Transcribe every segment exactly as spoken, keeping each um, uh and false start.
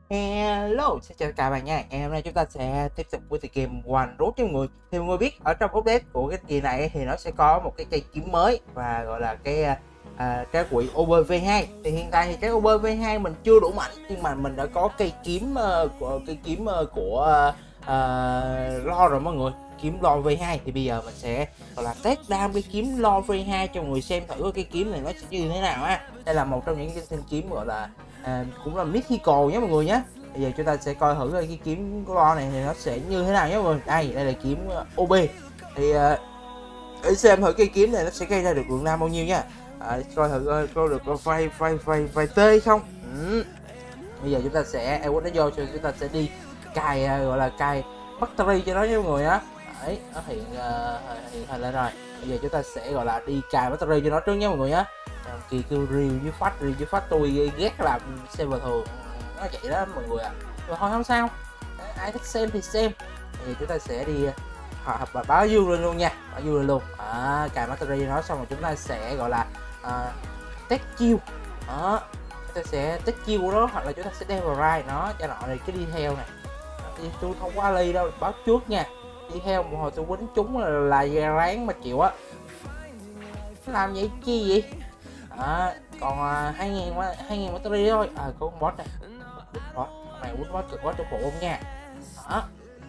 Hello, xin chào các bạn nha. Ngày hôm nay chúng ta sẽ tiếp tục với tựa game One Road cho mọi người. Thì mọi người biết ở trong update của cái kỳ này thì nó sẽ có một cái cây kiếm mới và gọi là cái à, cái quỷ O B V hai. Thì hiện tại thì cái O B V hai mình chưa đủ mạnh, nhưng mà mình đã có cây kiếm uh, của cây kiếm uh, của uh, Lo rồi mọi người. Kiếm Lo V hai thì bây giờ mình sẽ gọi là test đam cái kiếm Lo V hai cho mọi người xem thử cái kiếm này nó sẽ như thế nào á. Đây là một trong những cái thanh kiếm gọi là à, cũng là mythical nhé mọi người nhé. Bây giờ chúng ta sẽ coi thử cái kiếm của Lo này thì nó sẽ như thế nào nhé mọi người. Đây, đây là kiếm O B. Thì uh, để xem thử cái kiếm này nó sẽ gây ra được lượng đam bao nhiêu nha. À, coi thử coi, coi được vài vài vài vài tê không. Ừ. Bây giờ chúng ta sẽ Ewood nó vô cho chúng ta sẽ đi cài uh, gọi là cài battery cho nó nhé mọi người á. Đấy, nó hiện uh, hiện hình lên rồi. Bây giờ chúng ta sẽ gọi là đi cài battery cho nó trước nhé mọi người nhé. Kỳ kêu review với phát review với phát tôi ghét làm server thường nó vậy đó mọi người ạ. À. Rồi thôi không sao, ai thích xem thì xem. Thì chúng ta sẽ đi hợp và báo view lên luôn nha, báo view lên luôn. À, cài battery nó xong rồi chúng ta sẽ gọi là uh, test chiêu đó, chúng ta sẽ test chiêu đó, hoặc là chúng ta sẽ đeo vào rai nó cho nọ này cái đi theo này. Thì tôi không quá ly đâu, báo trước nha. Đi theo một hồi tôi quýnh chúng là, là gà ráng mà chịu á, làm vậy chi vậy. À, còn hai nghìn hai nghìn battery thôi. À, có con boss này, boss này quýnh boss cực quá cho phụ không nha. Đó.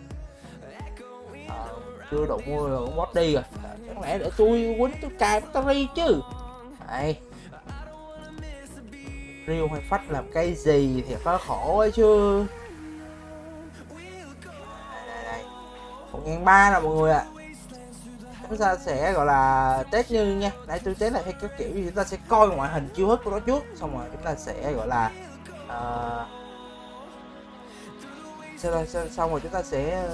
À, chưa đủ mua rồi con boss đi rồi. À, chẳng lẽ để tôi quýnh tôi cài battery chứ. Đây, riêu hay phách làm cái gì thì có khổ ấy chứ. Đây, đây, đây. một nghìn ba trăm nè mọi người ạ. À. Chúng ta sẽ gọi là test như nha. Nãy tôi test là theo các kiểu, chúng ta sẽ coi ngoại hình chiêu thức của nó trước, xong rồi chúng ta sẽ gọi là uh, xong, xong rồi chúng ta sẽ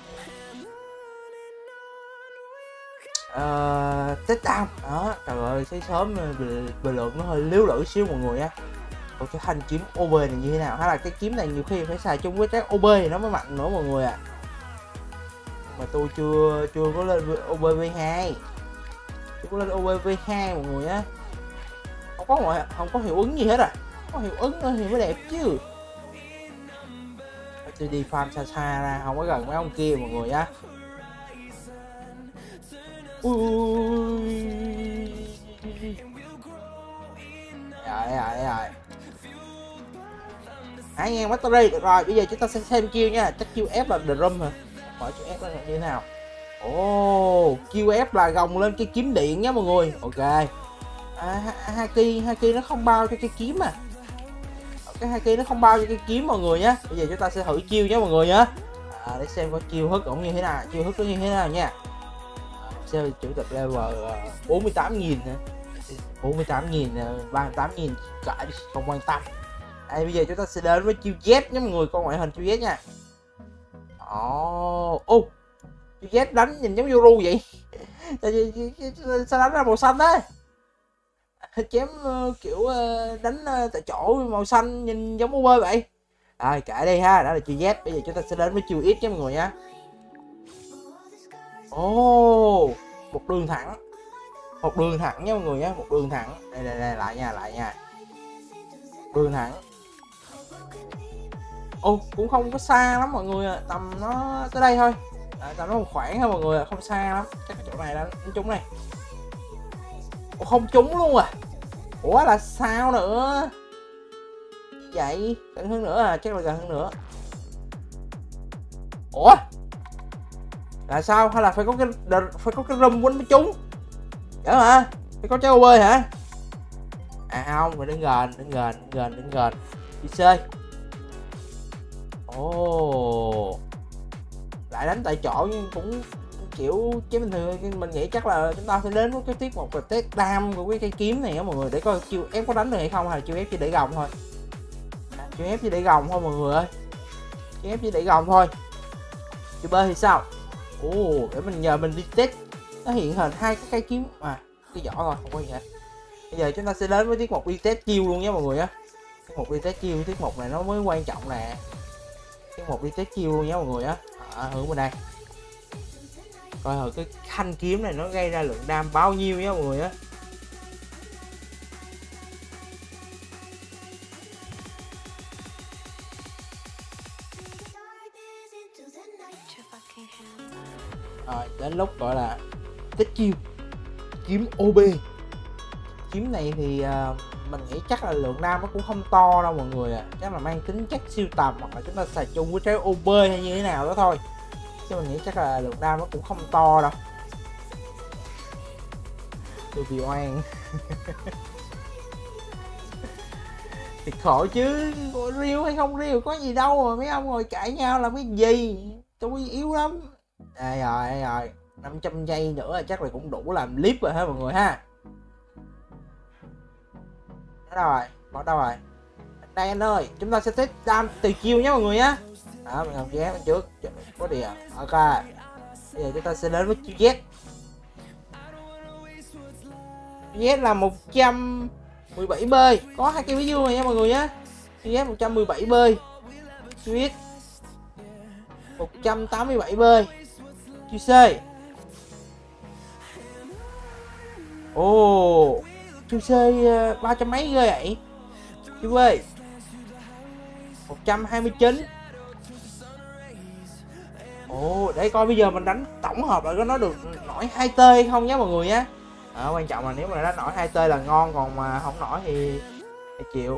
uh, test down đó. Trời ơi, thấy sớm bề lượng nó hơi liếu lưỡi xíu mọi người á. Còn cái thanh kiếm O B này như thế nào, hay là cái kiếm này nhiều khi phải xài chung với cái O B thì nó mới mạnh nữa mọi người ạ. À. Mà tôi chưa chưa có lên O B V hai, chưa có lên O B V hai mọi người á. Không có ngoại, không có hiệu ứng gì hết à. Có hiệu ứng thì mới đẹp chứ. Tôi đi farm xa xa ra, không có gần mấy ông kia mọi người á. Ui, rồi rồi rồi, hai ngàn battery được rồi. Bây giờ chúng ta sẽ xem chiêu nha. Chắc chiêu F là drum hả? Hỏi chiêu F là như thế nào. Ồ, oh, chiêu F là gồng lên cái kiếm điện nhé mọi người. Ok. À, haki haki nó không bao cho cái kiếm à. Cái haki nó không bao cho cái kiếm mọi người nhé. Bây giờ chúng ta sẽ thử chiêu nhé mọi người nhé. À, để xem có chiêu hức cũng như thế nào, chiêu hức nó như thế nào nha. Xem chủ tịch level bốn mươi tám nghìn hả? bốn mươi tám nghìn, ba mươi tám nghìn cãi không quan tâm. Đây, bây giờ chúng ta sẽ đến với chiêu Z nhé mọi người, con ngoại hình chiêu Z nha. Ồ, oh, oh, chiêu Z đánh nhìn giống Yoru vậy. Sao đánh ra màu xanh đấy? Chém uh, kiểu uh, đánh uh, tại chỗ màu xanh nhìn giống U B vậy. Rồi kệ đi ha, đó là chiêu Z. Bây giờ chúng ta sẽ đến với chiêu X nha mọi người nha. Ồ, oh, một đường thẳng, một đường thẳng nha mọi người nhé, một đường thẳng. Đây đây đây, lại nha, lại nha, đường thẳng. Ồ, oh, cũng không có xa lắm mọi người ạ, tầm nó tới đây thôi. À, tầm nó một khoảng thôi mọi người ạ, không xa lắm. Chắc chỗ này đánh trúng này. Ồ, không trúng luôn à. Ủa là sao nữa vậy? Gần hơn nữa à, chắc là gần hơn nữa. Ủa là sao, hay là phải có cái phải có cái rung quýnh mới trúng vậy hả? Phải có trái O B hả? À không, phải đứng gần, đứng gần, đứng gần, đứng gần đi chơi. Ồ, oh, lại đánh tại chỗ nhưng cũng kiểu chứ bình thường. Mình nghĩ chắc là chúng ta sẽ đến với cái tiết một là test đam của cái cây kiếm này á mọi người, để coi chiêu ép có đánh được hay không, hay là chiêu ép chỉ để gồng thôi. À, chiêu ép chỉ để gồng thôi mọi người ơi, chiêu ép chỉ để gồng thôi. Chiêu B thì sao? Ồ, oh, để mình nhờ mình đi test. Nó hiện hình hai cái cây kiếm à, cái vỏ thôi không có gì hết. Bây giờ chúng ta sẽ đến với tiết mục đi test chiêu luôn nhé mọi người á. Tiết mục đi test chiêu, tiết mục này nó mới quan trọng nè. Tiết mục đi test chiêu luôn nhé mọi người á. À, hướng bên đây coi hồi cái thanh kiếm này nó gây ra lượng đam bao nhiêu nhé mọi người á. Rồi đến lúc gọi là tích chiêu kiếm ô bê. Kiếm này thì uh, mình nghĩ chắc là lượng đam nó cũng không to đâu mọi người ạ. À. Chắc là mang tính chất siêu tầm hoặc là chúng ta xài chung với trái ô bê hay như thế nào đó thôi. Chứ mình nghĩ chắc là lượng đam nó cũng không to đâu. Tôi bị oan. Thì khổ chứ, riêu hay không riêu có gì đâu mà mấy ông ngồi cãi nhau làm cái gì. Tôi yếu lắm. Đây rồi, đây rồi, năm trăm giây nữa là chắc là cũng đủ làm clip rồi ha mọi người ha. Đó rồi, bắt đầu rồi. Đây anh ơi, chúng ta sẽ test đam từ chiêu nhé mọi người nhé. Đó, mình làm ghé bên trước, có địa. Ok. Bây giờ chúng ta sẽ đến với chiêu Z. Z là một trăm mười bảy B, có hai cái ví dụ này nha mọi người nhé. Chiêu Z một trăm mười bảy B, chiêu X một trăm tám mươi bảy B, chiêu C. Ồ, chiêu C ba trăm mấy ghê vậy. Chiêu B một trăm hai mươi chín. Ồ, để coi bây giờ mình đánh tổng hợp lại có nó được nổi hai T hay không nhé mọi người nhé. À, quan trọng là nếu mà đánh nổi hai T là ngon, còn mà không nổi thì, thì chịu.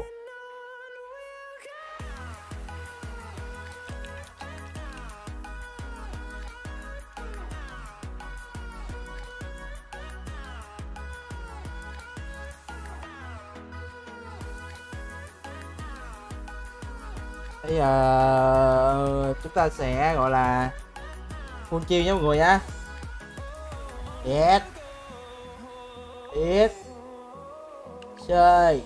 Bây giờ chúng ta sẽ gọi là full chiêu nhé mọi người nhá. Yes. Yes. Chơi.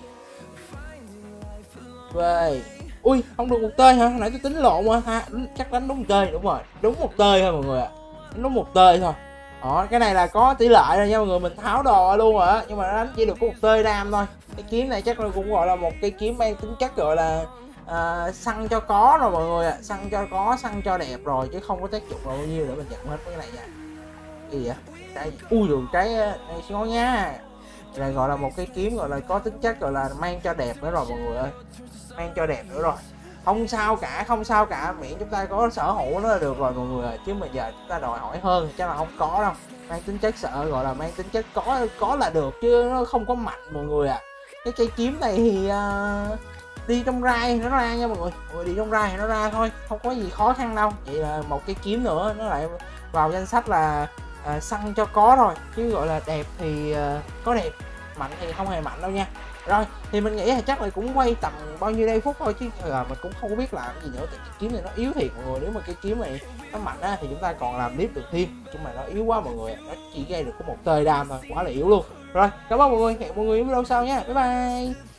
Chơi. Ui, không được một tơi hả? Hồi nãy tôi tính lộn mà ha. Chắc đánh đúng một tơi, đúng rồi. Đúng một tơi thôi mọi người ạ. Đánh đúng một tơi thôi. Đó, cái này là có tỷ lệ rồi nha mọi người, mình tháo đồ luôn rồi á, nhưng mà nó đánh chỉ được có một tơi đam thôi. Cái kiếm này chắc là cũng gọi là một cây kiếm mang tính chất gọi là à, săn cho có rồi mọi người ạ, à. Săn cho có, săn cho đẹp rồi chứ không có tác dụng bao nhiêu để mình nhận hết cái này nha. Cái gì vậy? Đây, ui rồi cái này ngon nha. Này gọi là một cái kiếm gọi là có tính chất gọi là mang cho đẹp nữa rồi mọi người ơi, mang cho đẹp nữa rồi. Không sao cả, không sao cả, miễn chúng ta có sở hữu nó là được rồi mọi người ơi. Chứ mà giờ chúng ta đòi hỏi hơn thì chắc là không có đâu. Mang tính chất sợ gọi là mang tính chất có có là được chứ nó không có mạnh mọi người ạ. À. Cái cây kiếm này thì uh, đi trong rai nó ra nha mọi người. Mọi người đi trong rai thì nó ra thôi, không có gì khó khăn đâu. Vậy là một cái kiếm nữa nó lại vào danh sách là à, săn cho có rồi, chứ gọi là đẹp thì uh, có đẹp, mạnh thì không hề mạnh đâu nha. Rồi thì mình nghĩ là chắc là cũng quay tầm bao nhiêu đây phút thôi chứ là mình cũng không có biết làm gì nữa, tại cái kiếm này nó yếu thiệt mọi người. Nếu mà cái kiếm này nó mạnh á thì chúng ta còn làm clip được thêm, nhưng mà nó yếu quá mọi người, nó chỉ gây được có một tơi đam thôi, quá là yếu luôn. Rồi cảm ơn mọi người, hẹn mọi người ở video sau nha, bye bye.